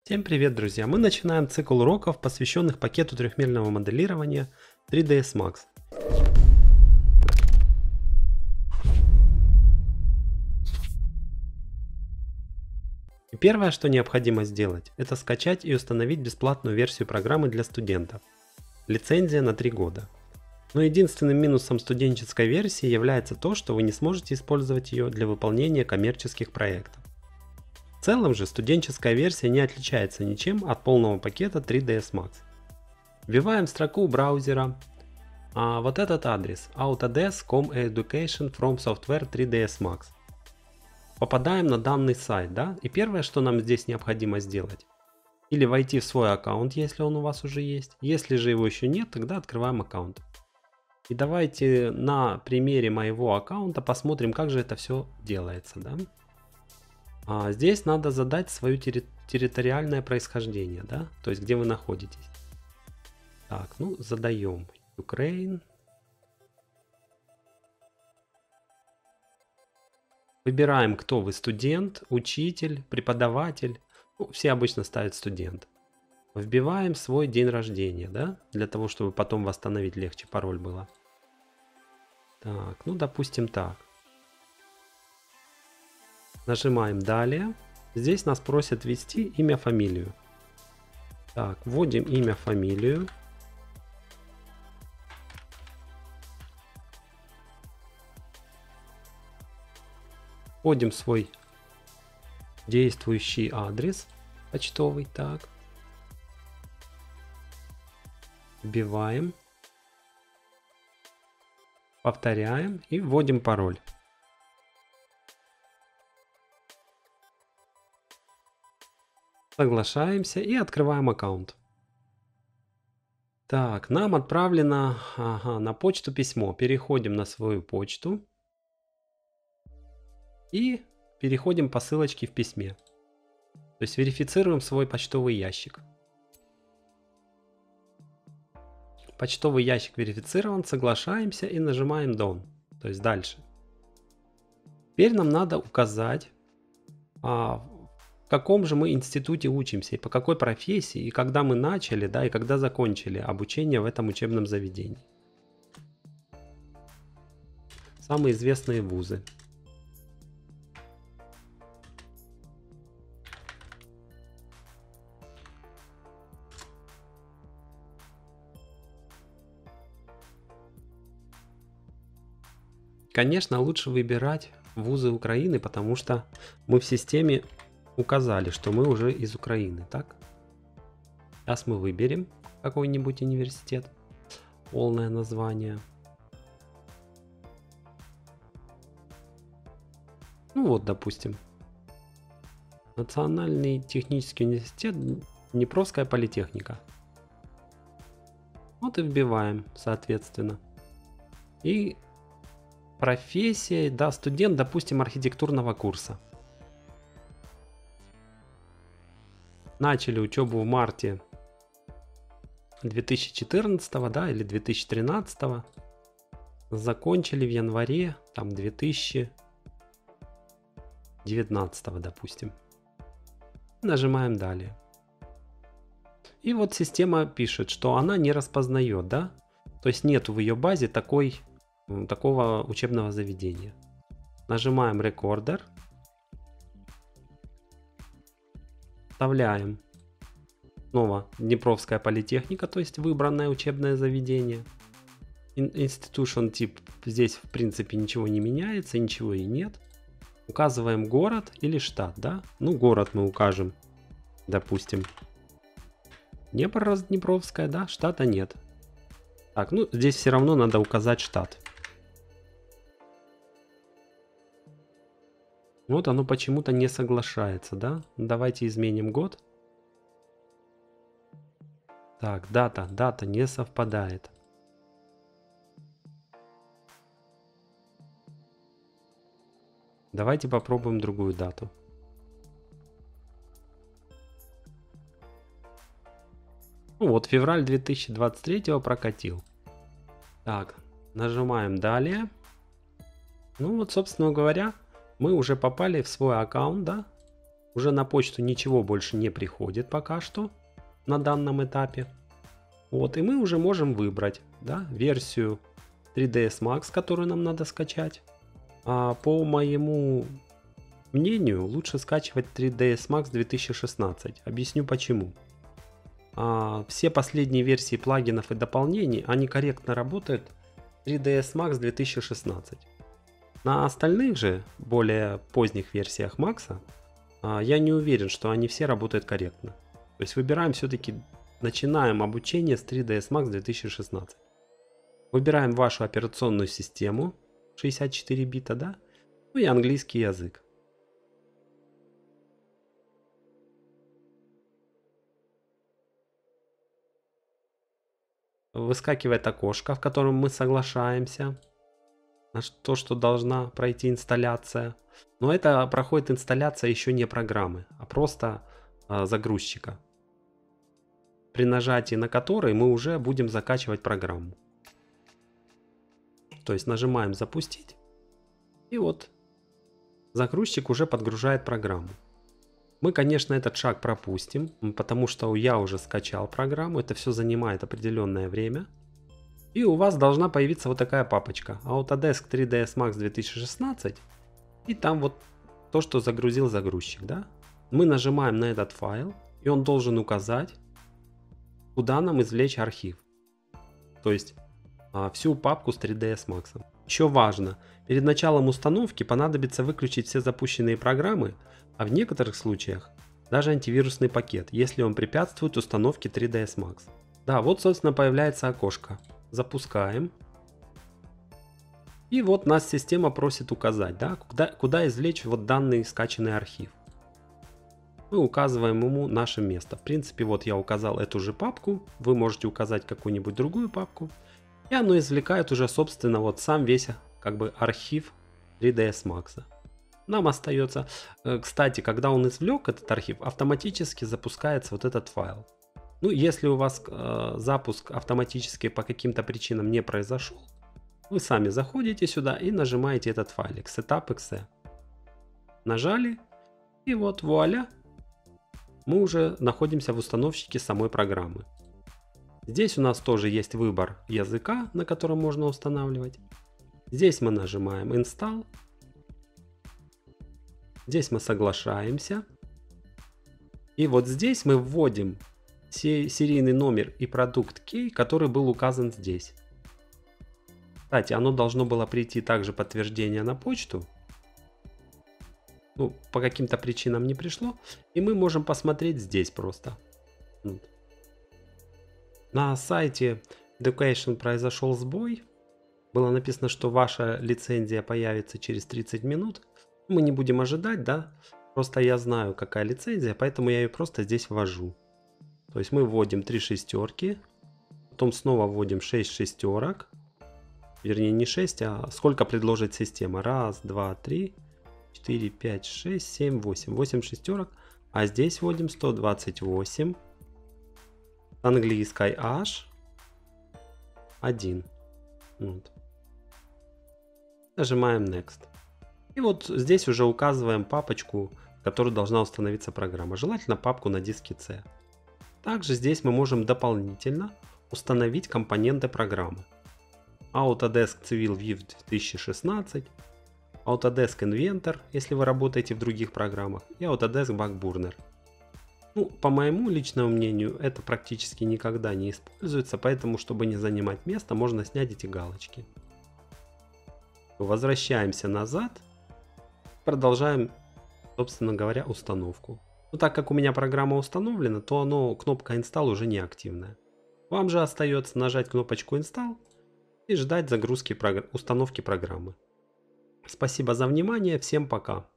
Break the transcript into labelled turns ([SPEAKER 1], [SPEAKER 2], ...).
[SPEAKER 1] Всем привет, друзья! Мы начинаем цикл уроков, посвященных пакету трехмерного моделирования 3ds Max. И первое, что необходимо сделать, это скачать и установить бесплатную версию программы для студентов. Лицензия на 3 года. Но единственным минусом студенческой версии является то, что вы не сможете использовать ее для выполнения коммерческих проектов. В целом же студенческая версия не отличается ничем от полного пакета 3ds Max. Вбиваем в строку браузера вот этот адрес autodesk.com/education from software 3ds Max. Попадаем на данный сайт, да? И первое, что нам здесь необходимо сделать, или войти в свой аккаунт, если он у вас уже есть. Если же его еще нет, тогда открываем аккаунт. И давайте на примере моего аккаунта посмотрим, как же это все делается, да? Здесь надо задать свое территориальное происхождение, да, то есть где вы находитесь. Так, ну задаем Ukraine. Выбираем, кто вы: студент, учитель, преподаватель. Ну, все обычно ставят студент. Вбиваем свой день рождения, да, для того, чтобы потом восстановить легче пароль было. Так, ну допустим так. Нажимаем «Далее». Здесь нас просят ввести имя, фамилию. Так, вводим имя, фамилию. Вводим свой действующий адрес почтовый. Так. Вбиваем. Повторяем и вводим пароль. Соглашаемся и открываем аккаунт. Так, нам отправлено на почту письмо. Переходим на свою почту и переходим по ссылочке в письме. То есть верифицируем свой почтовый ящик. Почтовый ящик верифицирован, соглашаемся и нажимаем Done, то есть дальше. Теперь нам надо указать, в каком же мы институте учимся, и по какой профессии, и когда мы начали, да, и когда закончили обучение в этом учебном заведении. Самые известные вузы. Конечно, лучше выбирать вузы Украины, потому что мы в системе указали, что мы уже из Украины, так? Сейчас мы выберем какой-нибудь университет, полное название. Ну вот, допустим, Национальный технический университет, Днепровская политехника. Вот и вбиваем, соответственно. И профессия, да, студент, допустим, архитектурного курса. Начали учебу в марте 2014, да, или 2013. Закончили в январе, там, 2019, допустим. Нажимаем «Далее». И вот система пишет, что она не распознает, да, то есть нету в ее базе такого учебного заведения. Нажимаем «Рекордер». Вставляем снова Днепровская политехника, то есть выбранное учебное заведение. Institution тип здесь в принципе ничего не меняется, ничего и нет. Указываем город или штат, да? Ну, город мы укажем, допустим, Днепровская, да? Штата нет. Так, ну здесь все равно надо указать штат. Вот оно почему-то не соглашается, да? Давайте изменим год. Так, дата не совпадает. Давайте попробуем другую дату. Ну вот, февраль 2023 прокатил. Так, нажимаем «Далее». Ну вот, собственно говоря, мы уже попали в свой аккаунт, да? Уже на почту ничего больше не приходит пока что на данном этапе. Вот, и мы уже можем выбрать, да, версию 3ds Max, которую нам надо скачать. А по моему мнению, лучше скачивать 3ds Max 2016. Объясню почему. Все последние версии плагинов и дополнений, они корректно работают в 3ds Max 2016. На остальных же, более поздних версиях Max, я не уверен, что они все работают корректно. То есть выбираем все-таки, начинаем обучение с 3ds Max 2016. Выбираем вашу операционную систему, 64 бита, да, ну и английский язык. Выскакивает окошко, в котором мы соглашаемся на то, что должна пройти инсталляция. Но это проходит инсталляция еще не программы, а просто загрузчика, при нажатии на который мы уже будем закачивать программу. То есть нажимаем «Запустить», и вот загрузчик уже подгружает программу. Мы, конечно, этот шаг пропустим, потому что я уже скачал программу, это все занимает определенное время. И у вас должна появиться вот такая папочка Autodesk 3ds Max 2016, и там вот то, что загрузил загрузчик, да? Мы нажимаем на этот файл, и он должен указать, куда нам извлечь архив. То есть всю папку с 3ds Max. Еще важно, перед началом установки понадобится выключить все запущенные программы, а в некоторых случаях даже антивирусный пакет, если он препятствует установке 3ds Max. Да, вот собственно появляется окошко. Запускаем. И вот нас система просит указать, да, куда извлечь вот данный скачанный архив. Мы указываем ему наше место. В принципе, вот я указал эту же папку, вы можете указать какую-нибудь другую папку. И оно извлекает уже, собственно, вот сам весь как бы архив 3ds Max. Нам остается, кстати, когда он извлек этот архив, автоматически запускается вот этот файл. Ну, если у вас запуск автоматически по каким-то причинам не произошел, вы сами заходите сюда и нажимаете этот файлик setup.exe. Нажали, и вот вуаля, мы уже находимся в установщике самой программы. Здесь у нас тоже есть выбор языка, на котором можно устанавливать. Здесь мы нажимаем Install. Здесь мы соглашаемся. И вот здесь мы вводим серийный номер и продукт key, который был указан здесь. Кстати, оно должно было прийти также подтверждение на почту. Ну, по каким-то причинам не пришло. И мы можем посмотреть здесь просто. На сайте Education произошел сбой. Было написано, что ваша лицензия появится через 30 минут. Мы не будем ожидать, да? Просто я знаю, какая лицензия, поэтому я ее просто здесь ввожу. То есть мы вводим 3 шестерки. Потом снова вводим 6 шестерок. Вернее, не 6, а сколько предложит система. 1, 2, 3, 4, 5, 6, 7, 8. 8 шестерок. А здесь вводим 128. Английской H 1. Вот. Нажимаем Next. И вот здесь уже указываем папочку, в которую должна установиться программа. Желательно папку на диске C. Также здесь мы можем дополнительно установить компоненты программы. Autodesk Civil View 2016, Autodesk Inventor, если вы работаете в других программах, и Autodesk Backburner. Ну, по моему личному мнению, это практически никогда не используется, поэтому, чтобы не занимать место, можно снять эти галочки. Возвращаемся назад, продолжаем, собственно говоря, установку. Но так как у меня программа установлена, то кнопка Install уже не активная. Вам же остается нажать кнопочку Install и ждать загрузки установки программы. Спасибо за внимание, всем пока.